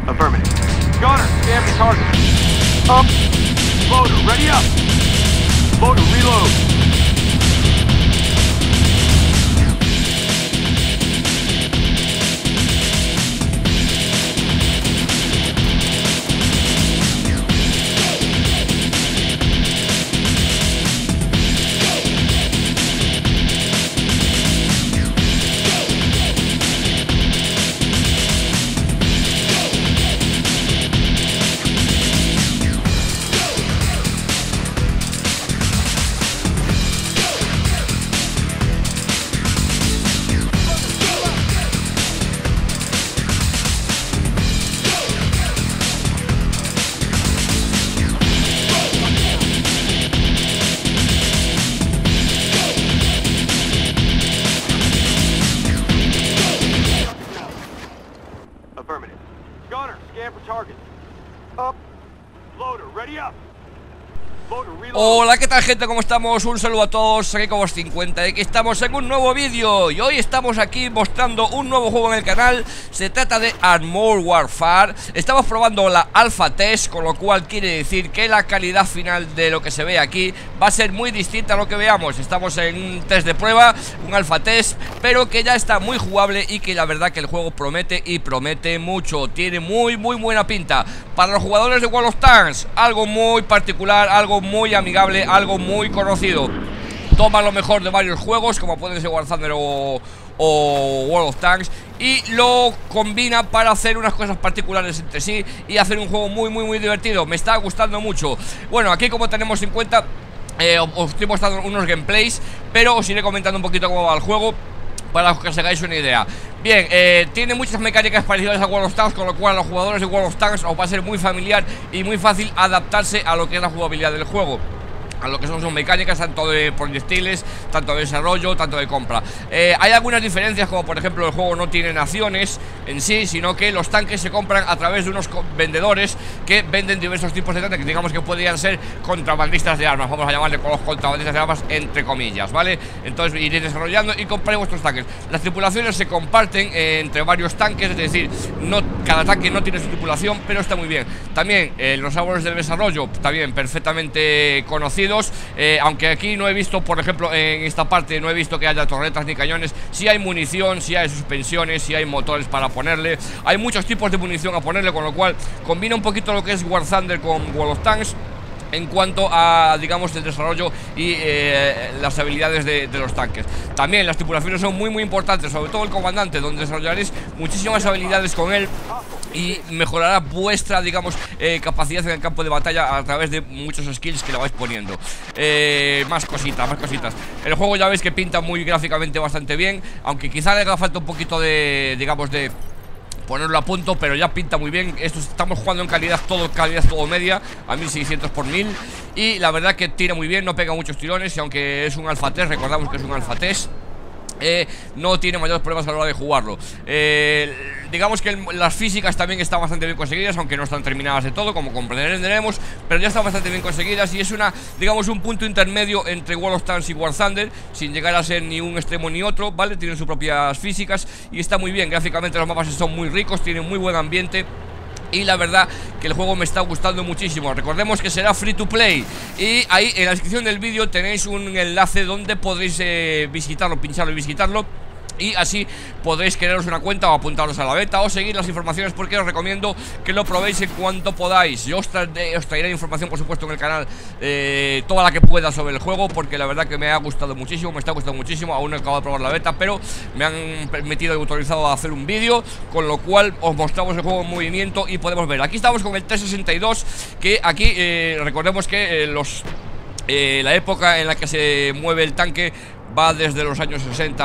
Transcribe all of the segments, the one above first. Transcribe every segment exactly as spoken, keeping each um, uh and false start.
Affirmative. Gunner, scan for target. Up. Loader, ready up. Loader, reload. Affirmative. Gunner, scan for target. Up. Loader, ready up. Loader, reload. Hola, ¿qué tal, gente? ¿Cómo estamos? Un saludo a todos, aquí como cincuenta y que estamos en un nuevo vídeo. Y hoy estamos aquí mostrando un nuevo juego en el canal. Se trata de Armored Warfare. Estamos probando la Alpha Test, con lo cual quiere decir que la calidad final de lo que se ve aquí va a ser muy distinta a lo que veamos. Estamos en un test de prueba, un Alpha Test, pero que ya está muy jugable y que la verdad que el juego promete y promete mucho. Tiene muy muy buena pinta. Para los jugadores de World of Tanks, algo muy particular, algo muy amigable, algo muy conocido. Toma lo mejor de varios juegos, como pueden ser War Thunder o, o World of Tanks, y lo combina para hacer unas cosas particulares entre sí y hacer un juego muy muy muy divertido. Me está gustando mucho. Bueno, aquí como tenemos en cuenta, eh, os estoy mostrando unos gameplays, pero os iré comentando un poquito cómo va el juego para que os hagáis una idea. Bien, eh, tiene muchas mecánicas parecidas a World of Tanks, con lo cual a los jugadores de World of Tanks os va a ser muy familiar y muy fácil adaptarse a lo que es la jugabilidad del juego, a lo que son sus mecánicas, tanto de proyectiles, tanto de desarrollo, tanto de compra. eh, Hay algunas diferencias, como por ejemplo el juego no tiene naciones en sí, sino que los tanques se compran a través de unos vendedores que venden diversos tipos de tanques, que digamos que podrían ser contrabandistas de armas, vamos a llamarle con los contrabandistas de armas entre comillas, ¿vale? Entonces iréis desarrollando y compráis vuestros tanques. Las tripulaciones se comparten eh, entre varios tanques, es decir, no, cada tanque no tiene su tripulación, pero está muy bien. También eh, los árboles del desarrollo, también perfectamente conocidos. Eh, aunque aquí no he visto, por ejemplo, en esta parte no he visto que haya torretas ni cañones. Sí hay munición, sí hay suspensiones, sí hay motores para ponerle. Hay muchos tipos de munición a ponerle, con lo cual combina un poquito lo que es War Thunder con World of Tanks en cuanto a, digamos, el desarrollo y eh, las habilidades de, de los tanques. También las tripulaciones son muy muy importantes, sobre todo el comandante, donde desarrollaréis muchísimas habilidades con él y mejorará vuestra, digamos, eh, capacidad en el campo de batalla a través de muchos skills que le vais poniendo. eh, Más cositas, más cositas. El juego ya veis que pinta muy gráficamente bastante bien, aunque quizá le haga falta un poquito de, digamos, de ponerlo a punto, pero ya pinta muy bien. Esto estamos jugando en calidad todo, calidad todo media, a mil seiscientos por mil, y la verdad que tira muy bien, no pega muchos tirones, y aunque es un Alpha Test, recordamos que es un Alpha Test, Eh, no tiene mayores problemas a la hora de jugarlo. eh, Digamos que el, las físicas también están bastante bien conseguidas, aunque no están terminadas de todo, como comprenderemos, pero ya están bastante bien conseguidas. Y es una, digamos, un punto intermedio entre World of Tanks y War Thunder, sin llegar a ser ni un extremo ni otro, ¿vale? Tienen sus propias físicas y está muy bien. Gráficamente los mapas son muy ricos, tienen muy buen ambiente, y la verdad que el juego me está gustando muchísimo. Recordemos que será free to play, y ahí en la descripción del vídeo tenéis un enlace donde podréis eh, visitarlo, pincharlo y visitarlo, y así podréis crearos una cuenta o apuntaros a la beta o seguir las informaciones, porque os recomiendo que lo probéis en cuanto podáis. Yo os traeré, os traeré información, por supuesto, en el canal, eh, toda la que pueda sobre el juego, porque la verdad que me ha gustado muchísimo, me está gustando muchísimo. Aún no he acabado de probar la beta, pero me han permitido y autorizado a hacer un vídeo, con lo cual os mostramos el juego en movimiento y podemos ver. Aquí estamos con el T sesenta y dos, que aquí eh, recordemos que eh, los eh, la época en la que se mueve el tanque va desde los años sesenta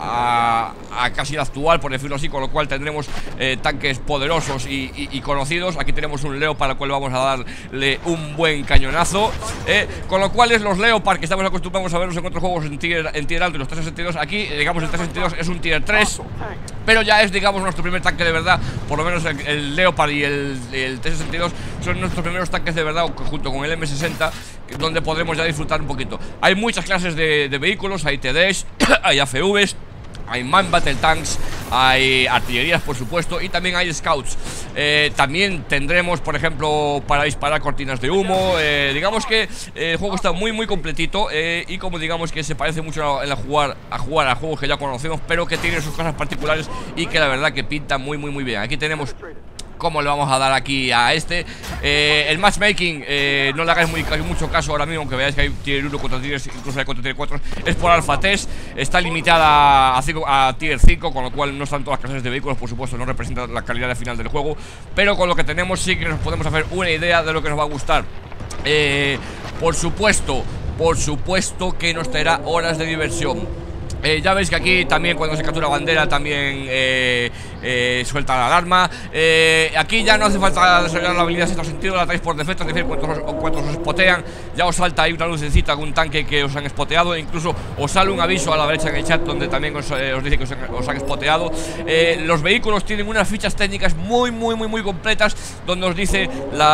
a, a casi la actual, por decirlo así, con lo cual tendremos eh, tanques poderosos y, y, y conocidos. Aquí tenemos un Leopard al cual vamos a darle un buen cañonazo, eh, con lo cual es los Leopard que estamos acostumbrados a verlos en otros juegos en tier, en tier alto y los T sesenta y dos. Aquí, digamos, el T sesenta y dos es un tier tres, pero ya es, digamos, nuestro primer tanque de verdad. Por lo menos el, el Leopard y el, el T sesenta y dos son nuestros primeros tanques de verdad, junto con el M sesenta, donde podremos ya disfrutar un poquito. Hay muchas clases de, de vehículos, hay T Ds, hay A F Vs, hay Man Battle Tanks, hay artillerías, por supuesto, y también hay scouts. eh, También tendremos, por ejemplo, para disparar cortinas de humo. eh, Digamos que eh, el juego está muy muy completito, eh, y como digamos que se parece mucho a, a, jugar, a jugar a juegos que ya conocemos, pero que tienen sus cosas particulares y que la verdad que pinta muy muy muy bien. Aquí tenemos cómo le vamos a dar aquí a este. eh, El matchmaking, eh, no le hagáis muy, mucho caso ahora mismo, aunque veáis que hay tier uno contra tier, incluso hay contra tier cuatro. Es por alfa test, está limitada a, cinco, a tier cinco, con lo cual no están todas las clases de vehículos, por supuesto, no representa la calidad final del juego, pero con lo que tenemos sí que nos podemos hacer una idea de lo que nos va a gustar. eh, Por supuesto, por supuesto que nos traerá horas de diversión. Eh, ya veis que aquí también cuando se captura bandera también eh, eh, suelta la alarma. eh, Aquí ya no hace falta desarrollar la habilidad en este sentido, la traéis por defecto, es decir, cuando os, cuando os spotean ya os salta ahí una lucecita con un tanque que os han spoteado. Incluso os sale un aviso a la derecha en el chat donde también os, eh, os dice que os, os han spoteado. eh, Los vehículos tienen unas fichas técnicas muy muy muy muy completas, donde os dice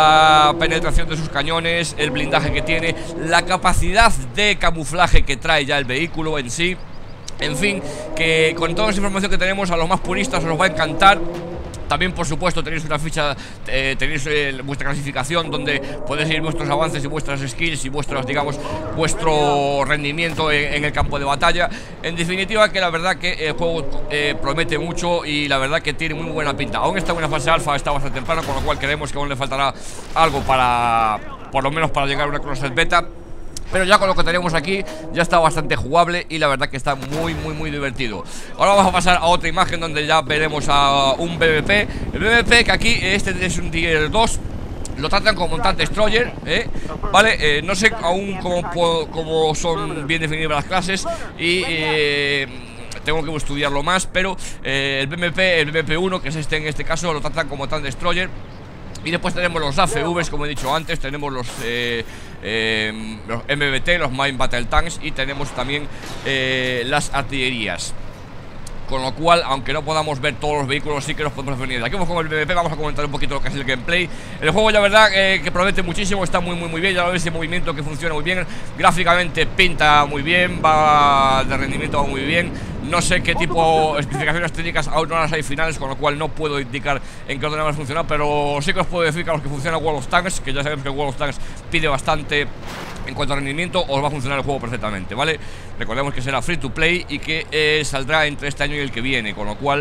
la penetración de sus cañones, el blindaje que tiene, la capacidad de camuflaje que trae ya el vehículo en sí. En fin, que con toda esa información que tenemos, a los más puristas os va a encantar. También, por supuesto, tenéis una ficha, eh, tenéis eh, vuestra clasificación donde podéis seguir vuestros avances y vuestras skills y vuestras, digamos, vuestro rendimiento en, en el campo de batalla. En definitiva, que la verdad que el juego eh, promete mucho y la verdad que tiene muy buena pinta. Aún está en una fase alfa, está bastante temprano, con lo cual creemos que aún le faltará algo para, por lo menos para llegar a una crossset beta. Pero ya con lo que tenemos aquí ya está bastante jugable y la verdad que está muy muy muy divertido. Ahora vamos a pasar a otra imagen donde ya veremos a un B M P. El B M P que aquí, este es un tier dos, lo tratan como un tank destroyer, ¿eh? Vale, eh, no sé aún cómo, cómo son bien definidas las clases y... Eh, tengo que estudiarlo más, pero eh, el B M P, el B M P uno, que es este en este caso, lo tratan como tank destroyer. Y después tenemos los A F Vs, como he dicho antes, tenemos los, eh, eh, los M B T, los Mine Battle Tanks, y tenemos también eh, las artillerías. Con lo cual, aunque no podamos ver todos los vehículos, sí que los podemos venir. Aquí vamos con el B M P, vamos a comentar un poquito lo que es el gameplay. El juego, ya verdad, eh, que promete muchísimo, está muy muy muy bien. Ya lo veis, ese movimiento que funciona muy bien. Gráficamente pinta muy bien, va de rendimiento va muy bien. No sé qué tipo de especificaciones técnicas aún no las hay finales, con lo cual no puedo indicar en qué orden va a funcionar, pero sí que os puedo decir que a los que funciona World of Tanks, que ya sabemos que World of Tanks pide bastante en cuanto a rendimiento, os va a funcionar el juego perfectamente, ¿vale? Recordemos que será free to play y que eh, saldrá entre este año y el que viene, con lo cual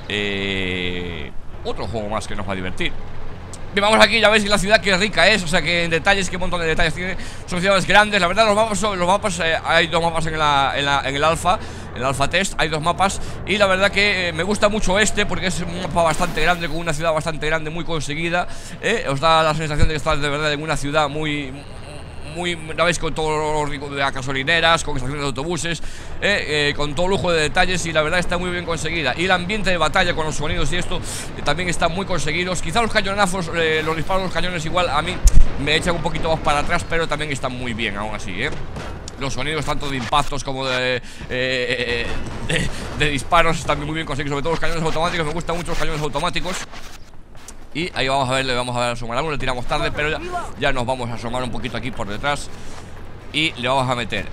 eh, otro juego más que nos va a divertir. Bien, vamos aquí, ya veis la ciudad que rica es, o sea que en detalles, qué montón de detalles tiene. Son ciudades grandes, la verdad los mapas, son, los mapas eh, hay dos mapas en, la, en, la, en el alfa, en el alfa test, hay dos mapas. Y la verdad que eh, me gusta mucho este porque es un mapa bastante grande, con una ciudad bastante grande, muy conseguida, eh, os da la sensación de que estar de verdad en una ciudad muy... muy, ¿la veis? Con todos los de gasolineras, con estaciones de autobuses, eh, eh, con todo lujo de detalles, y la verdad está muy bien conseguida. Y el ambiente de batalla con los sonidos y esto eh, también están muy conseguidos. Quizá los cañonazos, eh, los disparos de los cañones igual a mí me echan un poquito más para atrás, pero también están muy bien aún así, eh. Los sonidos tanto de impactos como de, eh, eh, de, de disparos están muy bien conseguidos, sobre todo los cañones automáticos. Me gustan mucho los cañones automáticos. Y ahí vamos a ver, le vamos a ver asomar algo, le tiramos tarde, pero ya, ya nos vamos a asomar un poquito aquí por detrás y le vamos a meter.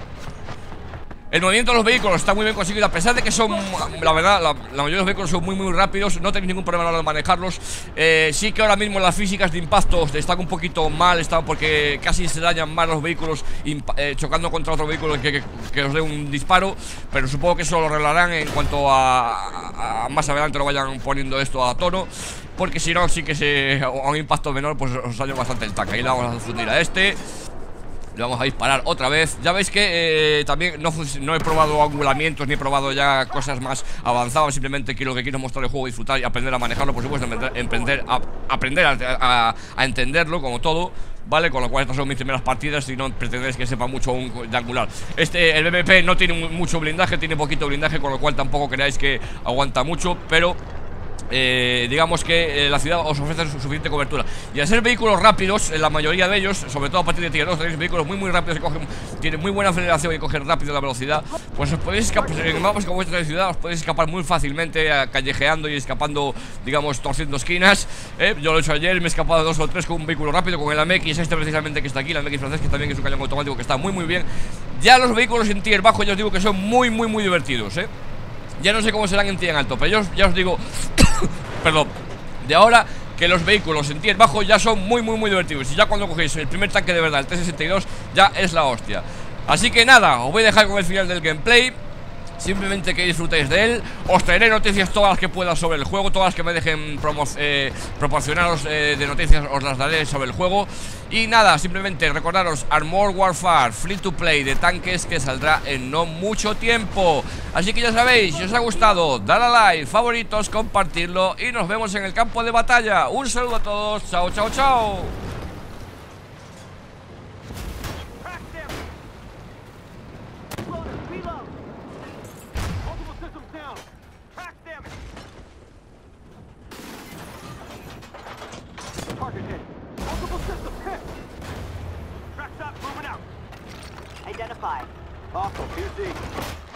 El movimiento de los vehículos está muy bien conseguido, a pesar de que son, la verdad, la, la mayoría de los vehículos son muy muy rápidos, no tenéis ningún problema a la hora de manejarlos. eh, Sí que ahora mismo las físicas de impactos están un poquito mal, están porque casi se dañan más los vehículos eh, chocando contra otro vehículo que, que, que os dé un disparo. Pero supongo que eso lo arreglarán en cuanto a, a, a más adelante lo vayan poniendo esto a tono, porque si no, sí que se, a un impacto menor pues os daña bastante el tanque. Ahí le vamos a fundir a este. Le vamos a disparar otra vez. Ya veis que eh, también no, no he probado angulamientos ni he probado ya cosas más avanzadas. Simplemente quiero que quiero mostrar el juego, disfrutar y aprender a manejarlo. Por supuesto, aprender a, aprender a, a, a entenderlo como todo, ¿vale? Con lo cual estas son mis primeras partidas y no pretendéis que sepa mucho aún de angular. Este, el B M P no tiene mucho blindaje, tiene poquito blindaje, con lo cual tampoco creáis que aguanta mucho, pero... Eh, digamos que eh, la ciudad os ofrece su suficiente cobertura. Y al ser vehículos rápidos, en la mayoría de ellos, sobre todo a partir de tier dos, tenéis vehículos muy muy rápidos que cogen, tienen muy buena aceleración y cogen rápido la velocidad. Pues os podéis escapar, en mapas como este de ciudad, os podéis escapar muy fácilmente, eh, callejeando y escapando, digamos, torciendo esquinas. eh, Yo lo he hecho ayer, me he escapado de dos o tres con un vehículo rápido, con el A M X, este precisamente que está aquí, el A M X francés, que también es un cañón automático que está muy muy bien. Ya los vehículos en tier bajo, ya os digo que son muy muy muy divertidos, eh Ya no sé cómo serán en tien alto, pero yo ya os digo perdón, de ahora que los vehículos en tien bajo ya son muy muy muy divertidos. Y ya cuando cogéis el primer tanque de verdad, el T sesenta y dos, ya es la hostia. Así que nada, os voy a dejar con el final del gameplay. Simplemente que disfrutéis de él. Os traeré noticias todas las que pueda sobre el juego. Todas las que me dejen eh, proporcionaros eh, de noticias os las daré sobre el juego. Y nada, simplemente recordaros Armored Warfare Free to Play de tanques, que saldrá en no mucho tiempo. Así que ya sabéis, si os ha gustado, dale a like, favoritos, compartirlo. Y nos vemos en el campo de batalla. Un saludo a todos, chao, chao, chao. Target hit. Multiple systems hit. Track stop moving out. Identify. Hostile P C.